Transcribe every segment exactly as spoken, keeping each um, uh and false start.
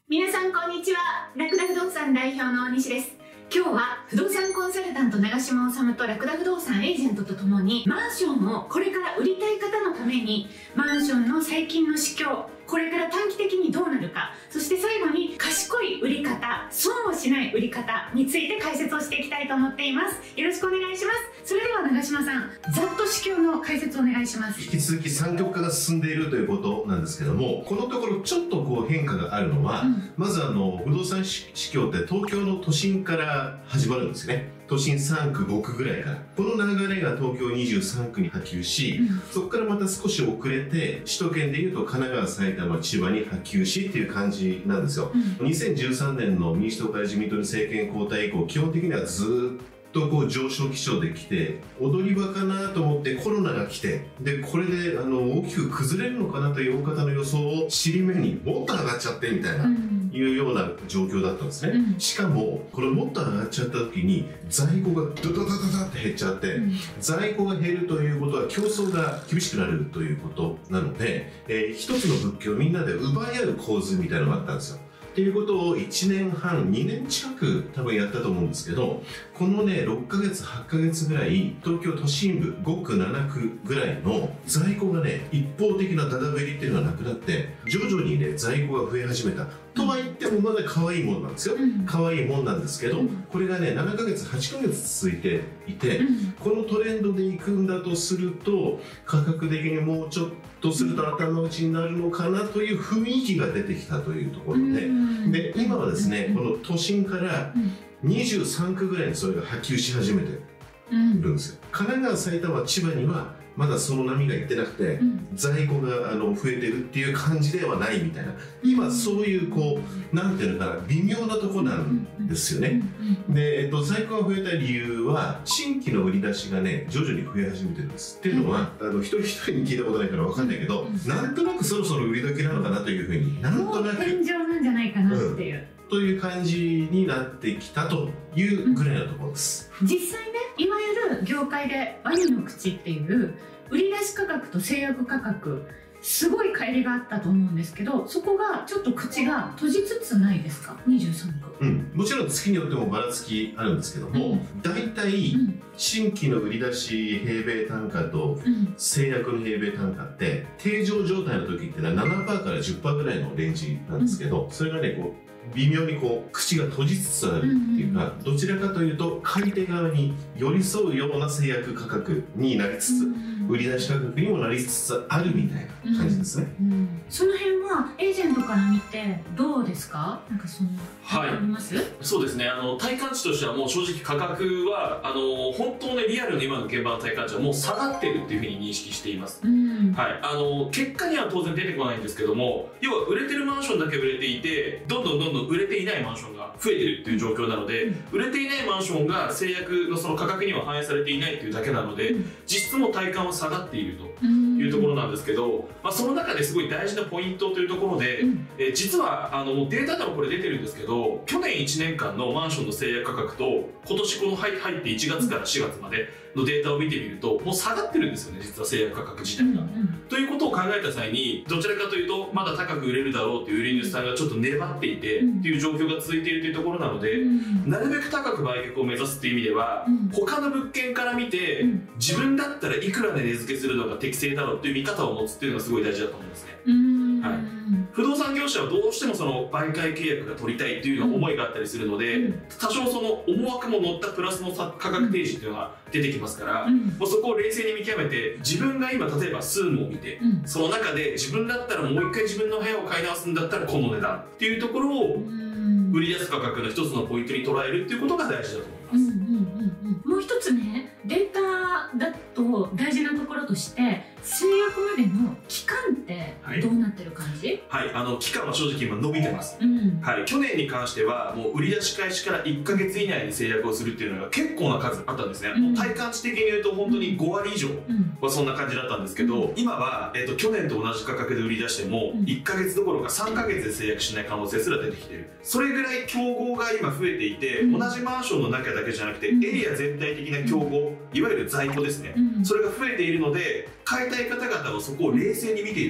皆さんこんにちは。ラクダ不動産代表の大西です。今日は不動産コンサルタント長島治とラクダ不動産エージェントとともにマンションをこれから売りたい方のためにマンションの最近の市況、これから短期的にどうなるか、そして最後に賢い売り方、損をしない売り方について解説をしていきたいと思っています。よろしくお願いします。それでは長島さん、ざっと市況の解説をお願いします。 引き続き三極化が進んでいるということなんですけども、このところちょっとこう変化があるのは、うん、まずあの不動産市況って東京の都心から始まるんですね。都心さんくごくぐらいからこの流れが東京にじゅうさんくに波及し、うん、そこからまた少し遅れて首都圏でいうと神奈川、埼玉、千葉に波及しっていう感じなんですよ、うん、にせんじゅうさんねんの民主党から自民党に政権交代以降、基本的にはずっととこう上昇基調で来て、踊り場かなと思ってコロナが来て、でこれであの大きく崩れるのかなという大方の予想を尻目にもっと上がっちゃってみたいな、うん、いうような状況だったんですね、うん、しかもこれもっと上がっちゃった時に在庫がドドドドドって減っちゃって、うん、在庫が減るということは競争が厳しくなるということなので、えー、一つの物件をみんなで奪い合う構図みたいなのがあったんですよ。っていうことをいちねんはん、にねん近く多分やったと思うんですけど、このねろっかげつ、はちかげつぐらい東京都心部ごくななくぐらいの在庫がね一方的なダダ減りっていうのがなくなって徐々にね在庫が増え始めたとは言ってもまだ可愛いもんなんですよ、うん、可愛いもんなんですけど、うん、これがねななかげつ、はちかげつ続いていて、うん、このトレンドでいくんだとすると価格的にもうちょっとすると頭打ちになるのかなという雰囲気が出てきたというところで、うん、で今はですねこの都心からにじゅうさんくぐらいにそれが波及し始めてるんですよ、うん、神奈川、埼玉、千葉にはまだその波がいってなくて、うん、在庫があの増えてるっていう感じではないみたいな、今そういうこうなんていうのかな微妙なとこなんですよね。で、えっと、在庫が増えた理由は新規の売り出しがね徐々に増え始めてるんです。っていうのは、うん、あの一人一人に聞いたことないから分かんないけど、うん、なんとなくそろそろ売り時なのかなというふうになんとなく天井なんじゃないかなっていう、 うん、という感じになってきたというぐらいのところです、 うん、実際ねいわゆる業界でワニの口っていう売り出し価格と制約価格すごい乖離があったと思うんですけど、そこがちょっと口が閉じつつないですか？にじゅうさんく、うん、 もちろん月によってもばらつきあるんですけども、うん、大体新規の売り出し平米単価と制約の平米単価って定常状態の時ってのは ななパーセント から じゅっパーセント ぐらいのレンジなんですけど、それがねこう微妙にこう口が閉じつつあるっていうか、どちらかというと買い手側に寄り添うような制約価格になりつつ、売り出し価格にもなりつつあるみたいな感じですね、うんうん、 その辺はエージェントから見てどうですか？なんかそのはい、 あります？ そうですね、あの体感値としてはもう正直価格はあの本当ねリアルに今の現場の体感値はもう下がってるっていうふうに認識しています、うん、はい、あの結果には当然出てこないんですけども、要は売れてるマンションだけ売れていてどんどんどんどん売れていないマンションが増えてるっていう状況なので、うん、売れていないマンションが制約のその価格には反映されていないっていうだけなので、うん、実質も体感は下がっているというところなんですけど、まあ、その中ですごい大事なポイントというところで、うん、え実はあのデータでもこれ出てるんですけど、去年いちねんかんのマンションの制約価格と今年この入っていちがつからしがつまでのデータを見てみるともう下がってるんですよね、実は制約価格自体が、うんうん、ということを考えた際にどちらかというとまだ高く売れるだろうという売り主さんがちょっと粘っていて、うん、っていう状況が続いているというところなので、うん、なるべく高く売却を目指すっていう意味では、うん、他の物件から見て、うん、自分だったらいくらで値付けするのが適正だろうっていう見方を持つっていうのがすごい大事だと思うんですね、うん、はい、不動産業者はどうしてもその売買契約が取りたいというような思いがあったりするので、うん、多少その思惑も乗ったプラスの価格提示っていうのが出てきますから、うん、もうそこを冷静に見極めて自分が今例えばスームを見て、うん、その中で自分だったらもう一回自分の部屋を買い直すんだったらこの値段っていうところを売り出す価格の一つのポイントに捉えるっていうことが大事だと思います。 もう一つね、データだと大事なところとして制約までの期間ってどうなってる感じ？ はい、はい、あの期間は正直今伸びてます、うん、はい、去年に関してはもう売り出し開始からいっかげつ以内に制約をするっていうのが結構な数あったんですね、うん、もう体感値的に言うと本当にごわり以上はそんな感じだったんですけど、うん、今は、えっと、去年と同じ価格で売り出してもいっかげつどころかさんかげつで制約しない可能性すら出てきてる。それぐらい競合が今増えていて、うん、同じマンションの中だけじゃなくてエリア全体的な競合、いわゆる在庫ですね、うん、それが増えているので買いたい方々はそこを冷静に見ている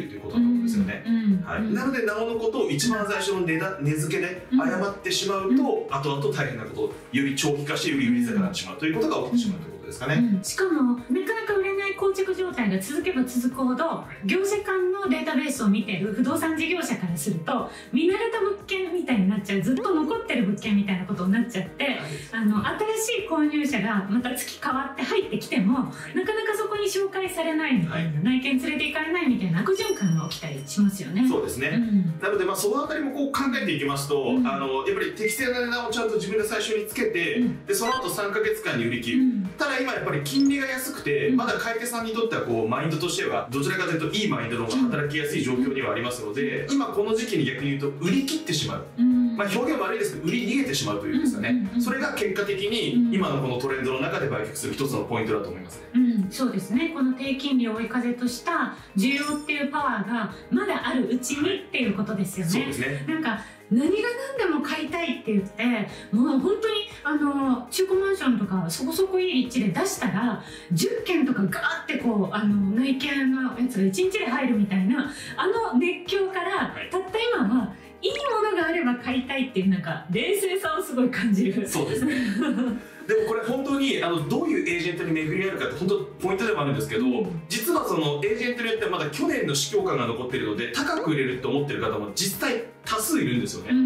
ということだと思うんですよね。はい、なのでなおのことを一番最初の値段値付けで誤ってしまうと、後々大変なことをより長期化して売り売りづらくなってしまうということが起きてしまうということですかね。 うん、しかもなかなか売れない膠着状態が続けば続くほど、業者間のデータベースを見てる不動産事業者からすると見慣れた物件みたいになっちゃう、ずっと残ってる物件みたいなことになっちゃって、あの新しい購入者がまた月変わって入ってきてもなかなかそこに紹介されないみたいな、はい、内見連れて行かれないみたいな悪循環が起きたりしますよね。 そうですね、うん、なのでまあそのあたりもこう考えていきますと、うん、あのやっぱり適正な値段をちゃんと自分で最初につけて、うん、でその後さんかげつかんに売り切る、うん、ただ今やっぱり金利が安くて、うん、まだ買い手さんにとってはこうマインドとしてはどちらかというといいマインドの方が働きやすい状況にはありますので、うん、今この時期に逆に言うと売り切ってしまう、うん、まあ表現悪いですけど売り逃げてしまうというんですかね、それが結果的に今のこのトレンドの中で売却する一つのポイントだと思いますね。 うん、そうですね。この低金利を追い風とした需要っていうパワーがまだあるうちにっていうことですよね。 そうですね。 なんか何が何でも買いたいって言ってもう本当にあの中古マンションとかそこそこいい立地で出したらじゅっけんとかガーってこうあの内見のやつがいちにちで入るみたいなあの熱狂から、はい、たった今はいいものがあれば買いたいっていうなんか冷静さをすごい感じる。 そうですねでもこれ本当にあのどういうエージェントに巡り合うかって本当ポイントでもあるんですけど、実はそのエージェントによってはまだ去年の市況感が残っているので高く売れると思ってる方も実際多数いるんですよね、うん、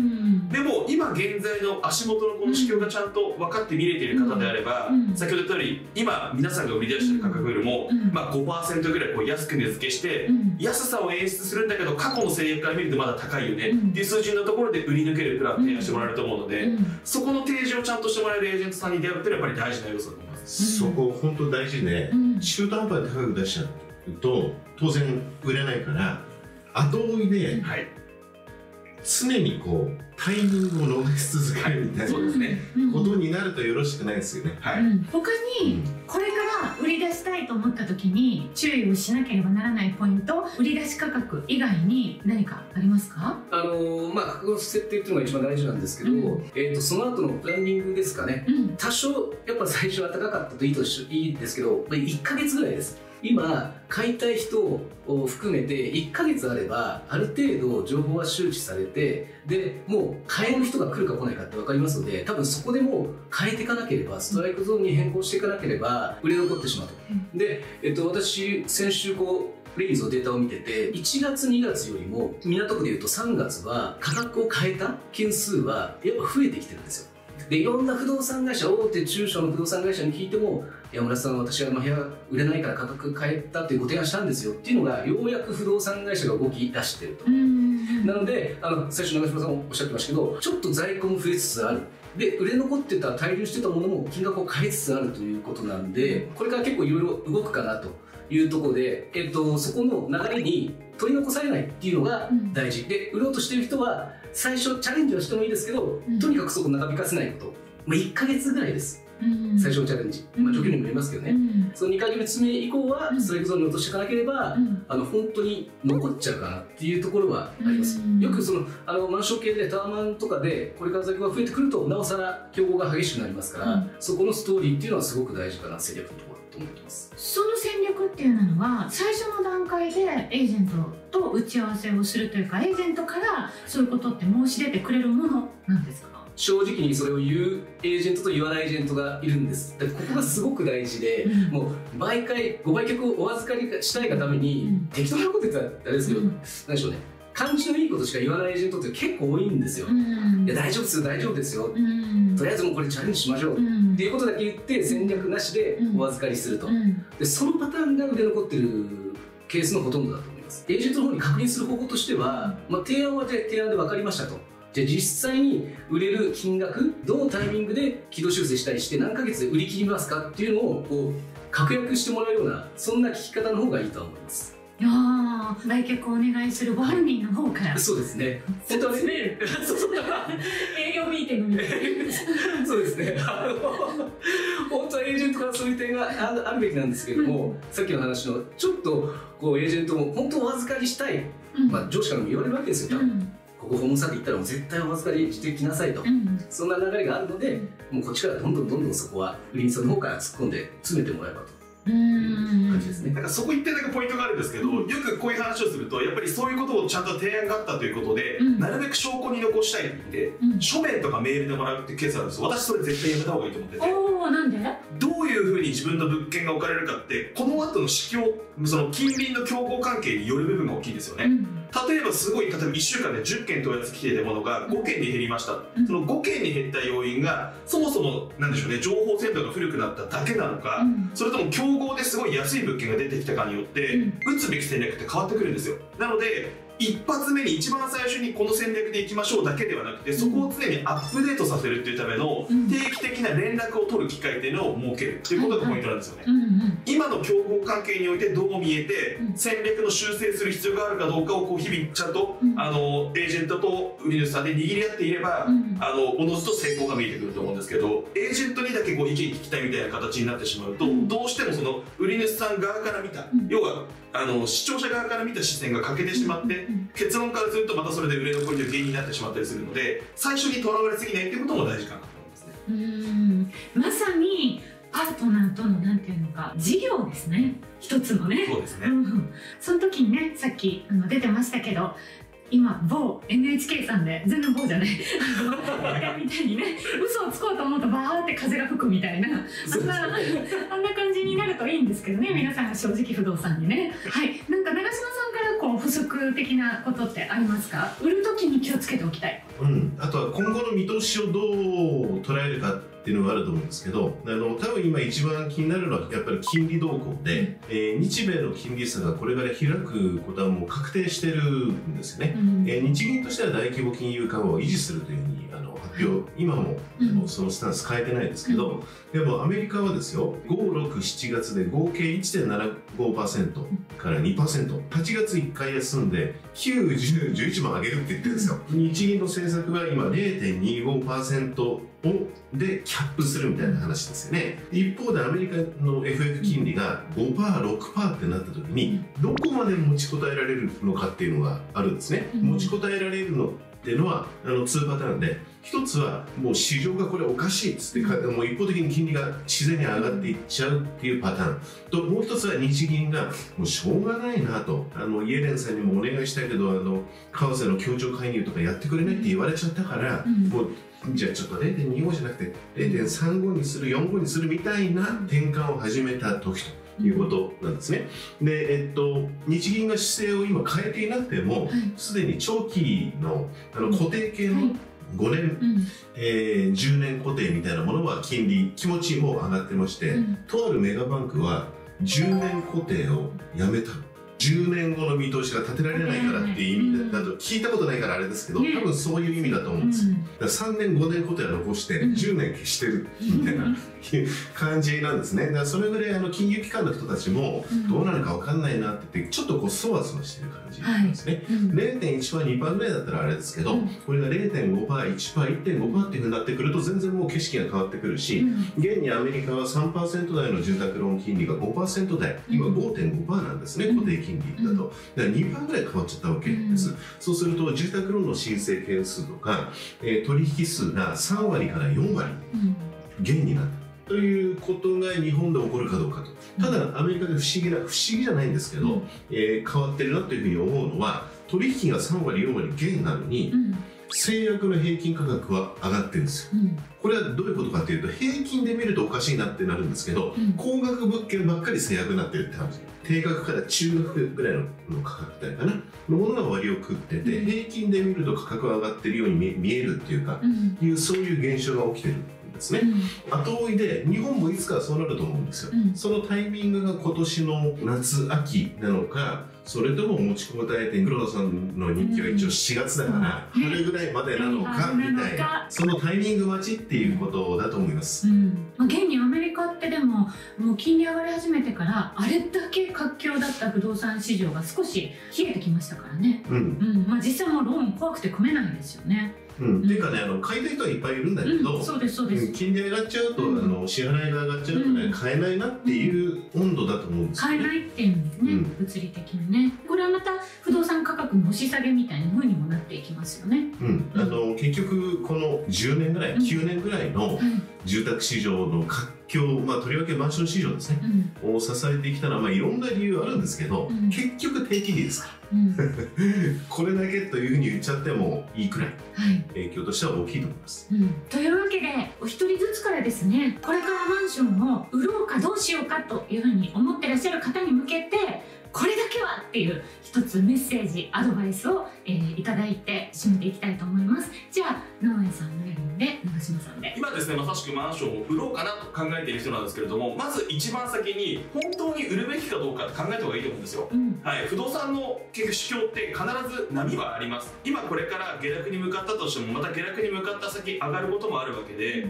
でも今現在の足元のこの市況がちゃんと分かって見れている方であれば、うん、先ほど言ったように今皆さんが売り出している価格よりも、うん、まあ ごパーセント ぐらいこう安く値付けして、うん、安さを演出するんだけど過去の制約から見るとまだ高いよね、うん、っていう数字のところで売り抜けるプランを提案してもらえると思うので、うん、そこの提示をちゃんとしてもらえるエージェントさんに出会うっていうのはやっぱり大事な要素だと思います。 そこ本当大事で、うん、中途半端で高く出しちゃうと当然売れないから後追いで、はい、常にこうタイミングを逃し続けるみたいな、そうですね、ことになるとよろしくないですよね。 はい、うん、他にこれから売り出したいと思った時に注意をしなければならないポイント、売り出し価格以外に何かありますか？ あのー、まあ価格の設定っていうのが一番大事なんですけど、うん、えーとその後のプランニングですかね、うん、多少やっぱ最初は高かったといいとしいいですけど、いっかげつぐらいです。今買いたい人を含めていっかげつあればある程度情報は周知されて、でもう買える人が来るか来ないかって分かりますので、多分そこでもう変えていかなければ、ストライクゾーンに変更していかなければ売れ残ってしまうと、うん、で、えっと、私先週こうレイズのデータを見てて、いちがつにがつよりも港区でいうとさんがつは価格を変えた件数はやっぱ増えてきてるんですよ。でいろんな不動産会社、大手中小の不動産会社に聞いても、山村さん、私はあの部屋売れないから価格変えたというご提案したんですよっていうのがようやく不動産会社が動き出してると。なのであの最初長嶋さんもおっしゃってましたけど、ちょっと在庫も増えつつある。で売れ残ってた滞留してたものも金額を変えつつあるということなんで、これから結構いろいろ動くかなというところで、えっと、そこの流れに取り残されないっていうのが大事、うん、で売ろうとしてる人は最初チャレンジはしてもいいですけど、うん、とにかくそこ長引かせないこと、まあ、いっかげつぐらいです、うん、最初のチャレンジ、まあ、状況にもよりますけどね、うん、そのにかげつめ以降はストライクゾーンに落としていかなければ、うん、あの本当に残っちゃうかなっていうところはあります、うん、よくそのあのマンション系でタワマンとかでこれから在庫が増えてくるとなおさら競合が激しくなりますから、うん、そこのストーリーっていうのはすごく大事かな、戦略のところと思ってます。 その戦略っていうのは最初の段階でエージェントと打ち合わせをするというか、エージェントからそういうことって申し出てくれるものなんですか？ 正直にそれを言うエージェントと言わないエージェントがいるんです。だからここがすごく大事で、うん、もう毎回ご売却をお預かりしたいがために、うん、適当なこと言ったらあれですけど、うん、なんでしょうね、感じのいいことしか言わないエージェントって結構多いんですよ、うん、いや大丈夫ですよ大丈夫ですよ、うん、とりあえずもうこれチャレンジしましょう、うん、っていうことだけ言って戦略なしでお預かりすると、うん、でそのパターンが売れ残ってるケースのほとんどだと思います。エージェントの方に確認する方法としては、まあ、提案は提案で分かりましたと、じゃあ実際に売れる金額、どのタイミングで軌道修正したりして何ヶ月で売り切りますかっていうのをこう確約してもらうような、そんな聞き方の方がいいと思います。 いやー、来客をお願いするご本人の方から、はい、 そうですね、本当はね営業ミーティングみたいなそうですね、あの本当はエージェントからそういう点があるべきなんですけども、うん、さっきの話のちょっとこうエージェントも本当お預かりしたい、うん、まあ、上司からも言われるわけですよ、多分、うん、ここ訪問先行ったらもう絶対お預かりしてきなさいと、うん、そんな流れがあるので、もうこっちからどんどんどんどんそこは売り人の方から突っ込んで詰めてもらえばと感じですね。 なんかそこ一点だけポイントがあるんですけど、よくこういう話をするとやっぱりそういうことをちゃんと提案があったということで、うん、なるべく証拠に残したいって言って、うん、書面とかメールでもらうっていうケースあるんですよ。私それ絶対やめた方がいいと思ってて。 おー、なんで？ どういうふうに自分の物件が置かれるかってこの後の市況、その近隣の競合関係による部分が大きいんですよね、うん、例えばすごい、例えばいっしゅうかんでじゅっけん問い合わせ来ていたものがごけんに減りました、うん、そのごけんに減った要因がそもそもなんでしょうね、情報精度が古くなっただけなのか、うん、それとも競合ですごい安い物件が出てきたかによって、うん、打つべき戦略って変わってくるんですよ。なので一発目に一番最初にこの戦略でいきましょうだけではなくて、そこを常にアップデートさせるっていうための定期的な連絡を取る機会っていうのを設けるっていうことがポイントなんですよね。今の競合関係においてどう見えて戦略の修正する必要があるかどうかをこう日々ちゃんとあのエージェントと売り主さんで握り合っていれば、あのおのずと成功が見えてくると思うんですけど、エージェントにだけこう意見聞きたいみたいな形になってしまうと、どうしてもその売り主さん側から見た、要はあの視聴者側から見た視線が欠けてしまって、結論からするとまたそれで売れ残りの原因になってしまったりするので、最初にとらわれすぎないっていうことも大事かなと思いますね。 うーん、まさにパートナーとのなんていうのか、事業ですね、一つのね。 そうですね、 うん、その時にね、さっきあの出てましたけど、今某 エヌエイチケー さんで、全然某じゃないみたいにね、嘘をつこうと思うとバーって風が吹くみたいな、あんなあんな感じになるといいんですけどね、皆さんが正直不動産にね。はい、なんか長嶋さんからこう補足的なことってありますか？売る時に気をつけておきたい。 うん、あとは今後の見通しをどう捉えるかっていうのがあると思うんですけど、あの多分今一番気になるのはやっぱり金利動向で、えー、日米の金利差がこれから開くことはもう確定してるんですよね、うん、えー、日銀としては大規模金融緩和を維持するというふうにあの発表、今も、うん、あのそのスタンス変えてないですけど、うん、でもアメリカはですよ、ご、ろく、しちがつで合計 いってんななごパーセント から にパーセント、はちがついっかい休んできゅう、じゅう、じゅういちも上げるって言ってるんですよ。日銀の政策は今 れいてんにごパーセントをでキャップするみたいな話ですよね。一方でアメリカの エフエフ 金利が ごパーセント、ろくパーセント ってなった時にどこまで持ちこたえられるのかっていうのがあるんですね。持ちこたえられるのっていうのはあのにパターンで、一つはもう市場がこれおかしいっつってか、もう一方的に金利が自然に上がっていっちゃうっていうパターンと、もう一つは日銀がもうしょうがないなと、あのイエレンさんにもお願いしたけど、あの為替の協調介入とかやってくれないって言われちゃったから、うん、もうじゃあちょっと れいてんにご じゃなくて れいてんさんご にする、よんじゅうごにするみたいな転換を始めた時ということなんですね。で、えっと、日銀が姿勢を今変えていなくても、すでに長期のあの固定系のごねん、うん、えー、じゅうねん固定みたいなものは金利気持ちも上がってまして、うん、とあるメガバンクはじゅうねん固定をやめた。じゅうねんごの見通しが立てられないからっていう意味だと聞いたことないからあれですけど、多分そういう意味だと思うんです。だからさんねんごねん固定は残してじゅうねん消してるみたいな感じなんですね。だからそれぐらいあの金融機関の人たちもどうなるか分かんないなって言ってちょっとこうそわそわしてる感じなんですね。れいてんいちパーセント、にパーセントぐらいだったらあれですけど、これが れいてんごパーセント、いちパーセント、いってんごパーセント っていうふうになってくると全然もう景色が変わってくるし、現にアメリカは さんパーセント 台の住宅ローン金利が ごパーセント 台、今 ごてんごパーセント なんですね、固定金利だと。だから にパーセント ぐらい変わっちゃったわけです、うん、そうすると住宅ローンの申請件数とか、えー、取引数がさんわりからよんわり減になった、ということが日本で起こるかどうかと。ただアメリカで不思議な不思議じゃないんですけど、うん、えー、変わってるなというふうに思うのは、取引がさんわりよんわり減なのに、うん、制約の平均価格は上がってるんですよ、うん、これはどういうことかというと、平均で見るとおかしいなってなるんですけど、うん、高額物件ばっかり制約になってるって話。低額から中額ぐらいの価格帯かなのものが割を食ってて、うん、平均で見ると価格が上がってるように見えるっていうか、うん、いうそういう現象が起きてるんですね、うん、後追いで日本もいつかはそうなると思うんですよ、うん、そのタイミングが今年の夏秋なのか、それとも持ちこたえて、黒田さんの日記は一応しがつだから、うん、春ぐらいまでなのかみたいな、そのタイミング待ちっていうことだと思います、うん、 現にアメリカってでももう金利上がり始めてからあれだけ活況だった不動産市場が少し冷えてきましたからね、うんうん、まあ、実際もうローン怖くて組めないですよね。 うん、っていうかね、あの買いたい人はいっぱいいるんだけど、うん、 そうですそうです、 金利上がっちゃうと、うん、あの支払いが上がっちゃうとね、うん、買えないなっていう温度だと思うんですよね。 買えないっていうんですね、うん、物理的にね。これはまた不動産価格格の押し下げみたいな風にもなっていきますよね。 うん、あの結局このじゅうねんぐらい、きゅうねんぐらいの住宅市場の活況、まあ、とりわけマンション市場ですね、うん、を支えてきたのは、まあ、いろんな理由あるんですけど、うん、結局低金利ですから、うん、これだけというふうに言っちゃってもいいくらい、はい、影響としては大きいと思います、 うん、というわけでお一人ずつからですね、これからマンションを売ろうかどうしようかというふうに思ってらっしゃる方に向けて、これだけはっていう一つメッセージ、アドバイスを、えー、いただいて締めていきたいと思います。じゃあ直江さんのやるんで長嶋さんで。 今ですね、まさしくマンションを売ろうかなと考えている人なんですけれども、まず一番先に本当に売るべきかどうかって考えた方がいいと思うんですよ、うん、はい、不動産の結局市況って必ず波はあります。今これから下落に向かったとしても、また下落に向かった先上がることもあるわけで、うん、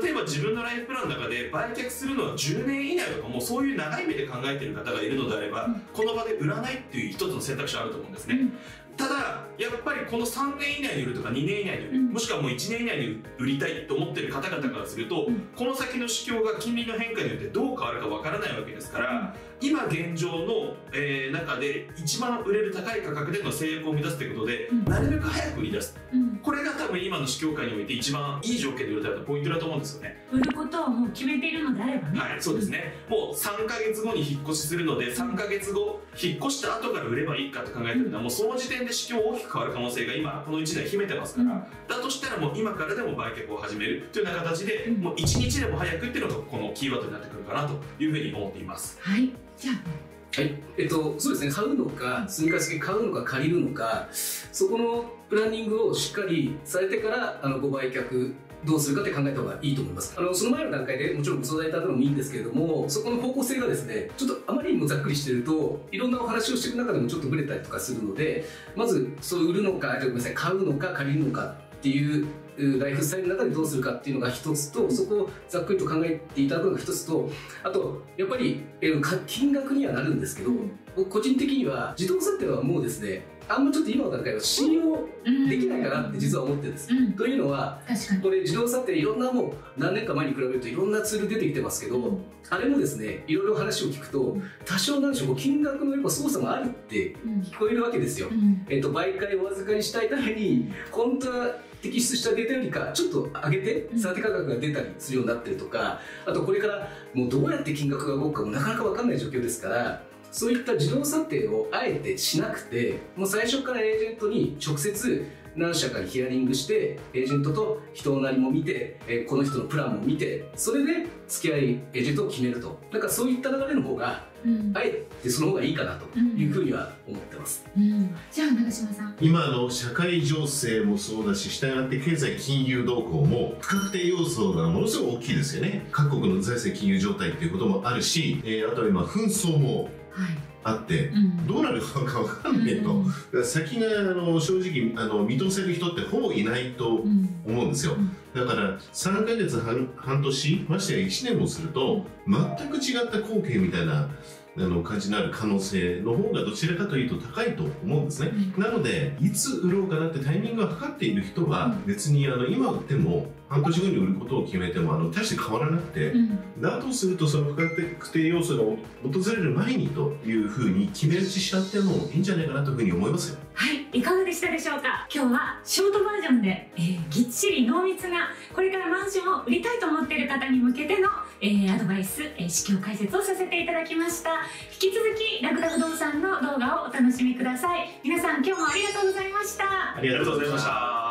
例えば自分のライフプランの中で売却するのはじゅうねん以内とか、もうそういう長い目で考えている方がいるのであれば、うん、この場で売らないっていう一つの選択肢あると思うんですね、うん、ただやっぱりこのさんねん以内に売るとかにねん以内に売る、うん、もしくはもういちねん以内に売りたいと思っている方々からすると、うん、この先の市況が金利の変化によってどう変わるかわからないわけですから、うん、今現状の、えー、中で一番売れる高い価格での制約を目指すということで、うん、なるべく早く売り出す、うん、これが多分今の市況界において一番いい条件で売るためのポイントだと思うんですよね。 売ることをもう決めているのであればね。 はい、そうですね、うん、もうさんかげつごに引っ越しするので、さんかげつご引っ越した後から売ればいいかと考えてるのは、もうその時点で市況大きく変わる可能性が今このいちねん秘めてますから、うん、だとしたらもう今からでも売却を始めるというような形で、うん、もういちにちでも早くっていうのがこのキーワードになってくるかなというふうに思っています。 はい、じゃあはい、えっと、そうですね、買うのか、積み貸し買うのか借りるのか、そこのプランニングをしっかりされてから、あのご売却どうするかって考えた方がいいと思います。あのその前の段階でもちろんご相談いただくのもいいんですけれども、そこの方向性がですね、ちょっとあまりにもざっくりしてると、いろんなお話をしていく中でもちょっとブレたりとかするので、まずそう売るのか、ごめんなさい、買うのか借りるのかっていうライフスタイルの中でどうするかっていうのが一つと、そこをざっくりと考えていただくのが一つと、あとやっぱり金額にはなるんですけど、僕個人的には自動車っていうのはもうですね、あんまちょっと今の段階は信用できないかなって実は思ってるんです、うん、というのはこれ自動車っていろんなもう何年か前に比べるといろんなツール出てきてますけど、うん、あれもですね、いろいろ話を聞くと多少なんでしょう、金額のやっぱ操作もあるって聞こえるわけですよ、うん、えっと媒介をお預かりしたいために本当は摘出したデータよりかちょっと上げて査定価格が出たりするようになってるとか、あとこれからもうどうやって金額が動くかもなかなか分かんない状況ですから、そういった自動査定をあえてしなくて、もう最初からエージェントに直接何社かにヒアリングして、エージェントと人なりも見て、えー、この人のプランも見て、それで付き合いエージェントを決めると、なんかそういった流れの方が、うん、あえてその方がいいかなというふうには思ってます、 うんうん、じゃあ長嶋さん、 今の社会情勢もそうだし、従って経済金融動向も不確定要素がものすごく大きいですよね。各国の財政金融状態っていうこともあるし、えー、あとは今紛争もあって、はい、うん、どうなるか分からないと、うん、だから先があの正直あの見通せる人ってほぼいないと思うんですよ、うん、だからさんかげつ半、半年ましてやいちねんもすると全く違った光景みたいなあの感じになる可能性の方がどちらかというと高いと思うんですね、うん、なのでいつ売ろうかなってタイミングがかかっている人は別にあの今売っても半年後に売ることを決めてもあの大して変わらなくて、うん、だとするとその不確定要素が訪れる前にというふうに決め打ちしちゃってもいいんじゃないかなというふうに思いますよ。 はい、いかがでしたでしょうか。今日はショートバージョンで、えー、ぎっちり濃密なこれからマンションを売りたいと思っている方に向けての、えー、アドバイス、えー、市況解説をさせていただきました。引き続きラクダ不動産の動画をお楽しみください。皆さん今日もありがとうございました。 ありがとうございました。